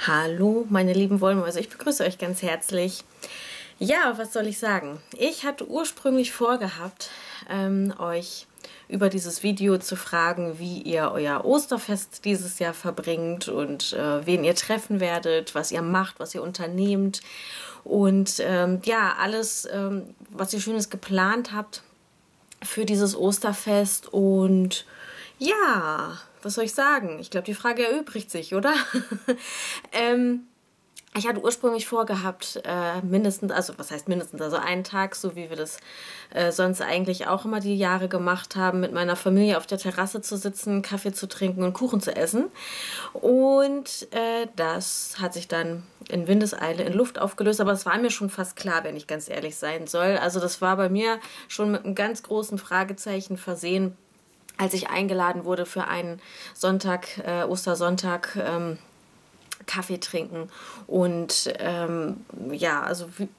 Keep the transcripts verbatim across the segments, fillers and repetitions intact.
Hallo, meine lieben Wollmäuse, ich begrüße euch ganz herzlich. Ja, was soll ich sagen? Ich hatte ursprünglich vorgehabt, ähm, euch über dieses Video zu fragen, wie ihr euer Osterfest dieses Jahr verbringt und äh, wen ihr treffen werdet, was ihr macht, was ihr unternehmt und ähm, ja, alles, ähm, was ihr Schönes geplant habt für dieses Osterfest. Und ja, was soll ich sagen? Ich glaube, die Frage erübrigt sich, oder? ähm, ich hatte ursprünglich vorgehabt, äh, mindestens, also was heißt mindestens, also einen Tag, so wie wir das äh, sonst eigentlich auch immer die Jahre gemacht haben, mit meiner Familie auf der Terrasse zu sitzen, Kaffee zu trinken und Kuchen zu essen. Und äh, das hat sich dann in Windeseile in Luft aufgelöst, aber es war mir schon fast klar, wenn ich ganz ehrlich sein soll. Also das war bei mir schon mit einem ganz großen Fragezeichen versehen, als ich eingeladen wurde für einen Sonntag, äh, Ostersonntag, ähm, Kaffee trinken. Und ähm, ja, also wie,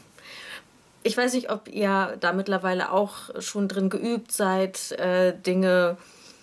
ich weiß nicht, ob ihr da mittlerweile auch schon drin geübt seid, äh, Dinge,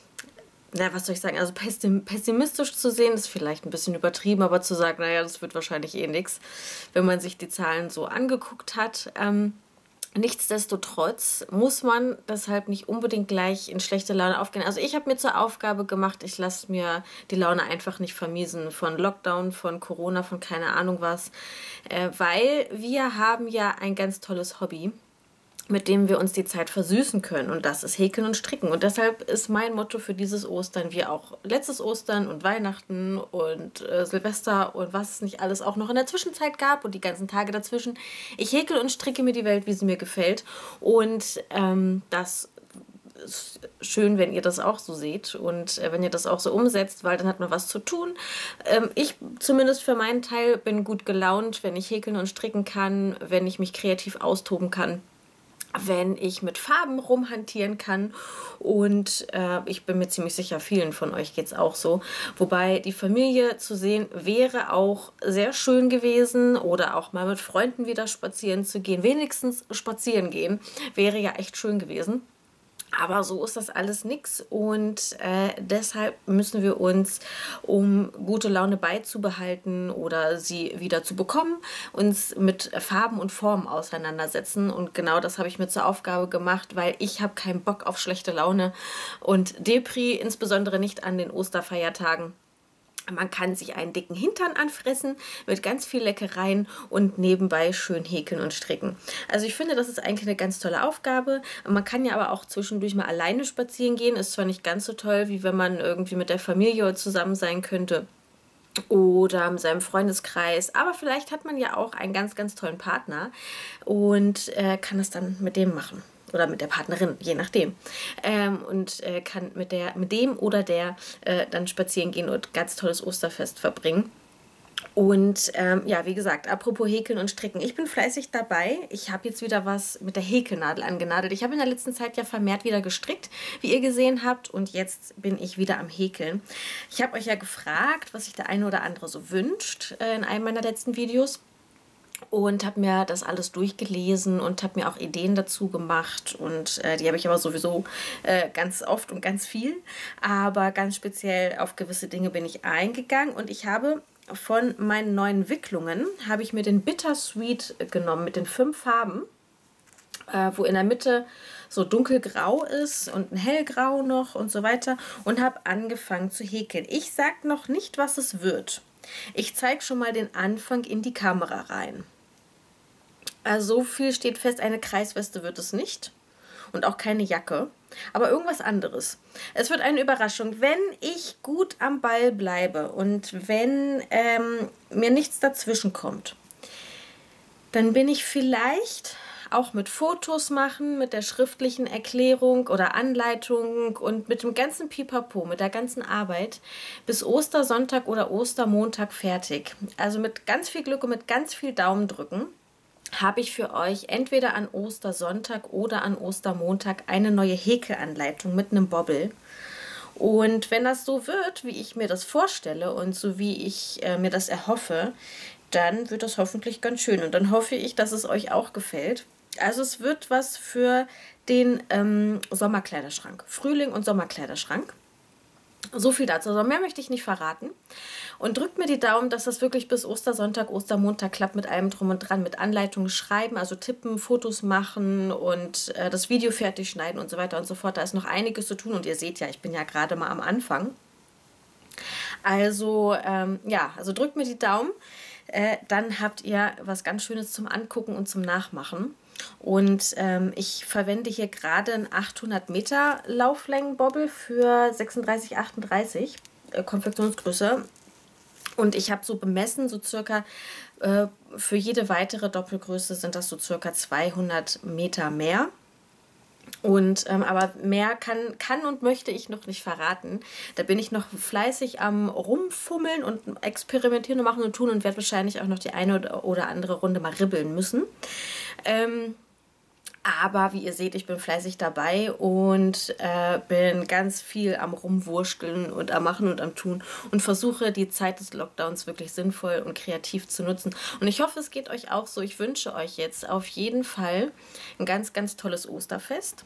na, was soll ich sagen, also pessimistisch zu sehen, ist vielleicht ein bisschen übertrieben, aber zu sagen, naja, das wird wahrscheinlich eh nichts, wenn man sich die Zahlen so angeguckt hat. Ähm, Nichtsdestotrotz muss man deshalb nicht unbedingt gleich in schlechte Laune aufgehen. Also ich habe mir zur Aufgabe gemacht, ich lasse mir die Laune einfach nicht vermiesen von Lockdown, von Corona, von keine Ahnung was, äh, weil wir haben ja ein ganz tolles Hobby, mit dem wir uns die Zeit versüßen können. Und das ist Häkeln und Stricken. Und deshalb ist mein Motto für dieses Ostern, wie auch letztes Ostern und Weihnachten und äh, Silvester und was es nicht alles auch noch in der Zwischenzeit gab und die ganzen Tage dazwischen. Ich häkel und stricke mir die Welt, wie sie mir gefällt. Und ähm, das ist schön, wenn ihr das auch so seht und äh, wenn ihr das auch so umsetzt, weil dann hat man was zu tun. Ähm, ich zumindest für meinen Teil bin gut gelaunt, wenn ich häkeln und stricken kann, wenn ich mich kreativ austoben kann, wenn ich mit Farben rumhantieren kann, und äh, ich bin mir ziemlich sicher, vielen von euch geht es auch so. Wobei die Familie zu sehen wäre auch sehr schön gewesen, oder auch mal mit Freunden wieder spazieren zu gehen. Wenigstens spazieren gehen wäre ja echt schön gewesen. Aber so ist das alles nix, und äh, deshalb müssen wir uns, um gute Laune beizubehalten oder sie wieder zu bekommen, uns mit Farben und Formen auseinandersetzen. Und genau das habe ich mir zur Aufgabe gemacht, weil ich habe keinen Bock auf schlechte Laune und Depri, insbesondere nicht an den Osterfeiertagen. Man kann sich einen dicken Hintern anfressen mit ganz viel Leckereien und nebenbei schön häkeln und stricken. Also ich finde, das ist eigentlich eine ganz tolle Aufgabe. Man kann ja aber auch zwischendurch mal alleine spazieren gehen. Ist zwar nicht ganz so toll, wie wenn man irgendwie mit der Familie zusammen sein könnte oder mit seinem Freundeskreis, aber vielleicht hat man ja auch einen ganz, ganz tollen Partner und äh, kann es dann mit dem machen. Oder mit der Partnerin, je nachdem. Ähm, und äh, kann mit, der, mit dem oder der äh, dann spazieren gehen und ganz tolles Osterfest verbringen. Und ähm, ja, wie gesagt, apropos Häkeln und Stricken. Ich bin fleißig dabei. Ich habe jetzt wieder was mit der Häkelnadel angenadelt. Ich habe in der letzten Zeit ja vermehrt wieder gestrickt, wie ihr gesehen habt. Und jetzt bin ich wieder am Häkeln. Ich habe euch ja gefragt, was sich der eine oder andere so wünscht äh, in einem meiner letzten Videos. Und habe mir das alles durchgelesen und habe mir auch Ideen dazu gemacht. Und äh, die habe ich aber sowieso äh, ganz oft und ganz viel. Aber ganz speziell auf gewisse Dinge bin ich eingegangen. Und ich habe von meinen neuen Wicklungen, habe ich mir den Bittersweet genommen mit den fünf Farben, äh, wo in der Mitte so dunkelgrau ist und ein hellgrau noch und so weiter. Und habe angefangen zu häkeln. Ich sage noch nicht, was es wird. Ich zeige schon mal den Anfang in die Kamera rein. Also so viel steht fest, eine Kreisweste wird es nicht und auch keine Jacke, aber irgendwas anderes. Es wird eine Überraschung, wenn ich gut am Ball bleibe und wenn ähm, mir nichts dazwischen kommt. Dann bin ich vielleicht auch mit Fotos machen, mit der schriftlichen Erklärung oder Anleitung und mit dem ganzen Pipapo, mit der ganzen Arbeit bis Ostersonntag oder Ostermontag fertig. Also mit ganz viel Glück und mit ganz viel Daumendrücken habe ich für euch entweder an Ostersonntag oder an Ostermontag eine neue Häkelanleitung mit einem Bobbel. Und wenn das so wird, wie ich mir das vorstelle und so wie ich äh, mir das erhoffe, dann wird das hoffentlich ganz schön. Und dann hoffe ich, dass es euch auch gefällt. Also es wird was für den ähm, Sommerkleiderschrank. Frühling und Sommerkleiderschrank. So viel dazu. Also mehr möchte ich nicht verraten. Und drückt mir die Daumen, dass das wirklich bis Ostersonntag, Ostermontag klappt mit allem drum und dran, mit Anleitungen schreiben, also tippen, Fotos machen und äh, das Video fertig schneiden und so weiter und so fort. Da ist noch einiges zu tun und ihr seht ja, ich bin ja gerade mal am Anfang. Also ähm, ja, also drückt mir die Daumen. Äh, dann habt ihr was ganz Schönes zum Angucken und zum Nachmachen. Und ähm, ich verwende hier gerade einen achthundert Meter Lauflängenbobbel für sechsunddreißig achtunddreißig äh, Konfektionsgröße. Und ich habe so bemessen, so circa äh, für jede weitere Doppelgröße sind das so circa zweihundert Meter mehr. Und ähm, aber mehr kann, kann und möchte ich noch nicht verraten. Da bin ich noch fleißig am Rumfummeln und experimentieren und machen und tun und werde wahrscheinlich auch noch die eine oder, oder andere Runde mal ribbeln müssen. Ähm, aber wie ihr seht, ich bin fleißig dabei und äh, bin ganz viel am Rumwurschteln und am Machen und am Tun und versuche die Zeit des Lockdowns wirklich sinnvoll und kreativ zu nutzen. Und ich hoffe, es geht euch auch so. Ich wünsche euch jetzt auf jeden Fall ein ganz, ganz tolles Osterfest.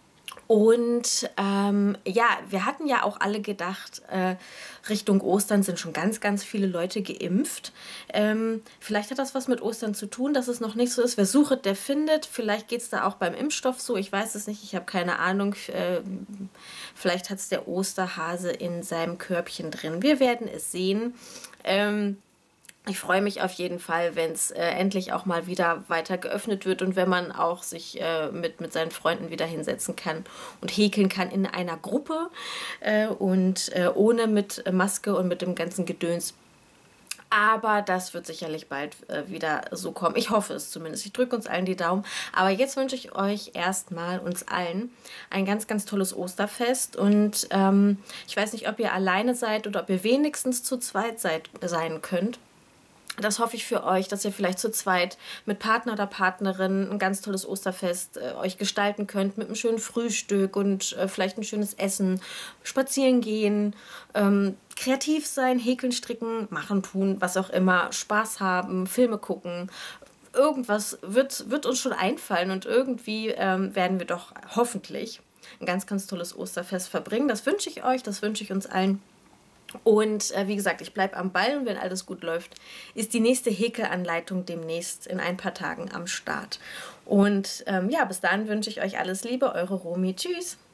Und ähm, ja, wir hatten ja auch alle gedacht, äh, Richtung Ostern sind schon ganz, ganz viele Leute geimpft. Ähm, vielleicht hat das was mit Ostern zu tun, dass es noch nicht so ist. Wer sucht, der findet. Vielleicht geht es da auch beim Impfstoff so. Ich weiß es nicht, ich habe keine Ahnung. Äh, vielleicht hat es der Osterhase in seinem Körbchen drin. Wir werden es sehen. Ähm, Ich freue mich auf jeden Fall, wenn es äh, endlich auch mal wieder weiter geöffnet wird und wenn man auch sich äh, mit, mit seinen Freunden wieder hinsetzen kann und häkeln kann in einer Gruppe äh, und äh, ohne mit Maske und mit dem ganzen Gedöns. Aber das wird sicherlich bald äh, wieder so kommen. Ich hoffe es zumindest. Ich drücke uns allen die Daumen. Aber jetzt wünsche ich euch erstmal, uns allen, ein ganz, ganz tolles Osterfest. Und ähm, ich weiß nicht, ob ihr alleine seid oder ob ihr wenigstens zu zweit seid, sein könnt. Das hoffe ich für euch, dass ihr vielleicht zu zweit mit Partner oder Partnerin ein ganz tolles Osterfest äh, euch gestalten könnt mit einem schönen Frühstück und äh, vielleicht ein schönes Essen, spazieren gehen, ähm, kreativ sein, häkeln, stricken, machen, tun, was auch immer, Spaß haben, Filme gucken. Irgendwas wird, wird uns schon einfallen und irgendwie ähm, werden wir doch hoffentlich ein ganz, ganz tolles Osterfest verbringen. Das wünsche ich euch, das wünsche ich uns allen. Und äh, wie gesagt, ich bleibe am Ball und wenn alles gut läuft, ist die nächste Häkelanleitung demnächst in ein paar Tagen am Start. Und ähm, ja, bis dahin wünsche ich euch alles Liebe, eure Romy. Tschüss!